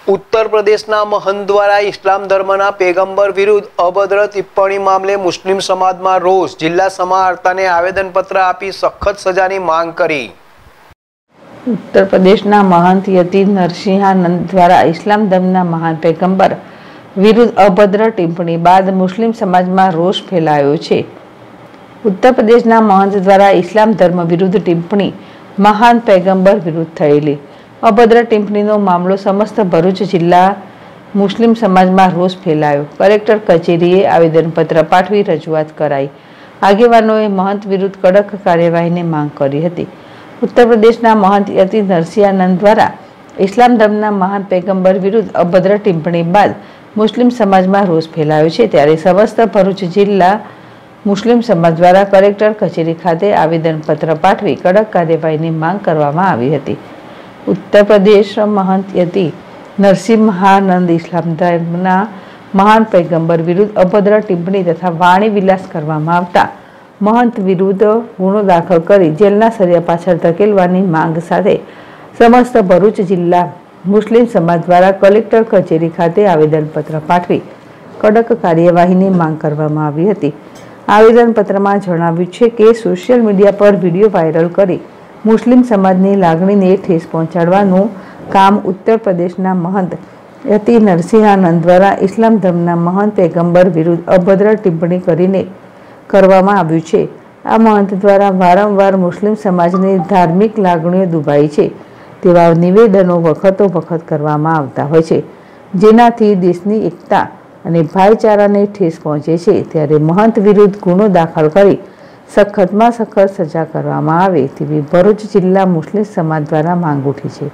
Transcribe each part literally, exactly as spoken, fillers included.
उत्तर प्रदेशना महंत द्वारा इस्लाम धर्मना पैगंबर विरुद्ध अभद्र टिप्पणी मामले मुस्लिम समाज में रोष। जिला समाहर्ताने आवेदनपत्र आपी सख्त सजानी मांग करी। उत्तर प्रदेशना महंत यति नरसिंहानंद द्वारा इस्लाम धर्मना महान पैगंबर विरुद्ध अभद्र टिप्पणी बाद मुस्लिम समाज में रोष फैलायो छे। उत्तर प्रदेशना महंत द्वारा इस्लाम धर्म विरुद्ध टिप्पणी महान पैगंबर विरुद्ध थयेली अभद्र टिप्पणीनो मामलो समस्त भरूच जिल्ला मुस्लिम समाज में रोष फैलायो। कलेक्टर कचेरीए आवेदनपत्र पाठवी रजूआत कराई। आगेवानोए महंत विरुद्ध कड़क कार्यवाहीनी मांग करी हती। उत्तर प्रदेशना महंत यति नरसिंहानंद द्वारा इस्लाम धर्मना महान पैगंबर विरुद्ध अभद्र टिप्पणी बाद मुस्लिम समाज में रोष फैलायो छे, त्यारे समस्त भरूच जिल्ला मुस्लिम समाज द्वारा कलेक्टर कचेरी खाते आवेदनपत्र पाठवी कड़क कार्यवाहीनी मांग करवामां आवी हती। उत्तर प्रदेश महंत यति नरसिंहानंद इस्लाम धर्मना महान पैगंबर विरुद्ध अभद्र टिप्पणी तथा वाणी विलास करवामां आवता महंत विरुद्ध गुनो दाखल करी जेलना सरिया पाछळ धकेलवानी मांग साथे समस्त भरूच जिल्ला मुस्लिम समाज द्वारा कलेक्टर कचेरी खाते आवेदनपत्र पाठवी कड़क कार्यवाहीनी मांग करवामां आवी हती। आवेदनपत्रमां जणाव्युं छे के सोशियल मीडिया पर विडियो वायरल करी मुस्लिम समाजनी लागणीने ठेस पहोंचाडवानुं काम उत्तर प्रदेशना महंत यति नरसिंहानंद द्वारा इस्लाम धर्मना महंत पैगंबर विरुद्ध अभद्र टिप्पणी करीने करवामां आव्युं छे। आ महंत द्वारा वारंवार मुस्लिम समाजनी धार्मिक लागणीओ दुभाई छे तेवा निवेदनो वखतो वखत करवामां आवता होय छे, जेनाथी देशनी एकता અને ભાઈચારાને ઠેસ પહોંચે છે। ત્યારે महंत विरुद्ध गुनो दाखल કરી સખતમાં સખત સજા કરવામાં આવે તેવી ભરૂચ જિલ્લા મુસ્લિમ સમાજ દ્વારા માંગ ઉઠી છે।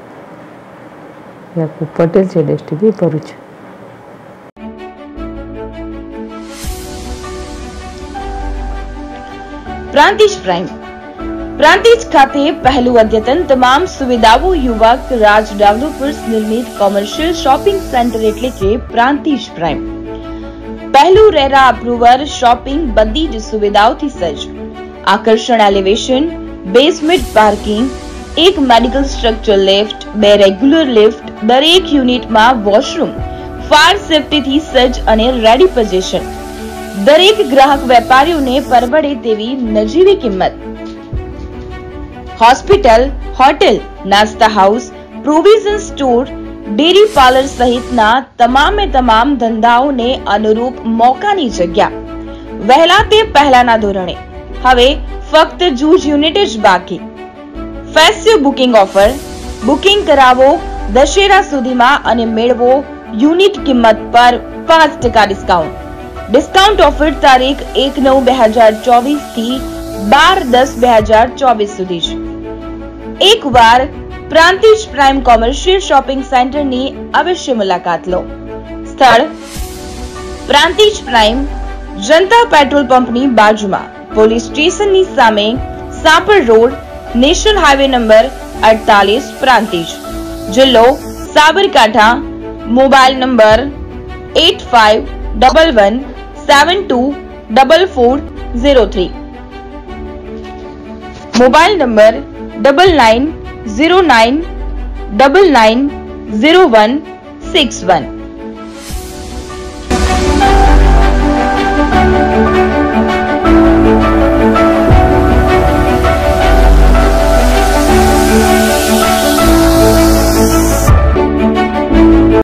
યાકુબ પટેલ, જેડેશ ટીવી, ભરૂચ। પ્રાંતિજ પ્રાઇમ પ્રાંતિજ ખાતે પહેલું અદ્યતન તમામ સુવિધાઓ યુવક રાજ ડેવલપર્સ નિર્મિત કોમર્શિયલ શોપિંગ સેન્ટર એટલે કે પ્રાંતિજ પ્રાઇમ પહેલું રેરા અપ્રુવર શોપિંગ બધી જ સુવિધાઓથી સજ્જ। આકર્ષણ એલિવેશન, બેઝમેન્ટ પાર્કિંગ, એક મેડિકલ સ્ટ્રક્ચર લિફ્ટ, બે રેગ્યુલર લિફ્ટ, દરેક યુનિટમાં વોશરૂમ, ફાયર સેફ્ટીથી સજ્જ અને રેડી પોઝિશન। દરેક ગ્રાહક વેપારીઓને પરવડે તેવી નજીવી કિંમત। હોસ્પિટલ, હોટેલ, નાસ્તા house, provision store, dairy parlour સહિતના તમામે તમામ ધંધાઓને અનુરૂપ મોકાની જગ્યા। વહેલા તે પહેલાના ધોરણે હવે ફક્ત જૂજ યુનિટ જ બાકી। ફેસ્ટિવ બુકિંગ ઓફર, બુકિંગ કરાવો દશેરા સુધીમાં અને મેળવો યુનિટ કિંમત પર પાંચ ટકા ડિસ્કાઉન્ટ। ડિસ્કાઉન્ટ ઓફર તારીખ એક નવ બે હજાર ચોવીસ થી બાર દસ બે હજાર ચોવીસ સુધી જ। એક વાર પ્રાંતિજ પ્રાઇમ કોમર્શિયલ શોપિંગ સેન્ટરની અવશ્ય મુલાકાત લો। સ્થળ પ્રાંતિજ પ્રાઇમ, જનતા પેટ્રોલ પંપની બાજુમાં, પોલીસ સ્ટેશનની સામે, Sapar road, national highway number અડતાલીસ, પ્રાંતિજ, જિલ્લો Sabarkantha. Mobile number eight five double one seven two double four zero three, mobile number double nine zero nine double nine zero one six one.